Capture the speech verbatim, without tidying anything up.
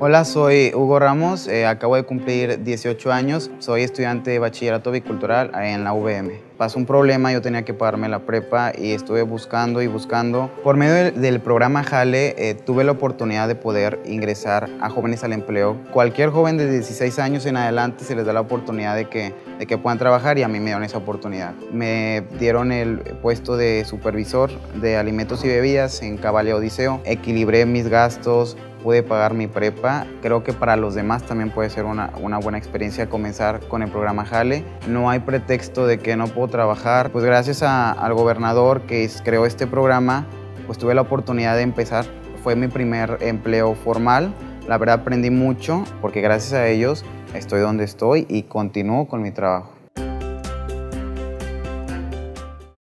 Hola, soy Hugo Ramos, eh, acabo de cumplir dieciocho años, soy estudiante de bachillerato bicultural en la U V M. Pasó un problema, yo tenía que pagarme la prepa y estuve buscando y buscando. Por medio del, del programa Jale, eh, tuve la oportunidad de poder ingresar a Jóvenes al Empleo. Cualquier joven de dieciséis años en adelante se les da la oportunidad de que, de que puedan trabajar y a mí me dieron esa oportunidad. Me dieron el puesto de supervisor de alimentos y bebidas en Caballe Odiseo. Equilibré mis gastos, pude pagar mi prepa. Creo que para los demás también puede ser una, una buena experiencia comenzar con el programa Jale. No hay pretexto de que no puedo trabajar. Pues gracias a, al gobernador que creó este programa, pues tuve la oportunidad de empezar. Fue mi primer empleo formal. La verdad aprendí mucho porque gracias a ellos estoy donde estoy y continúo con mi trabajo.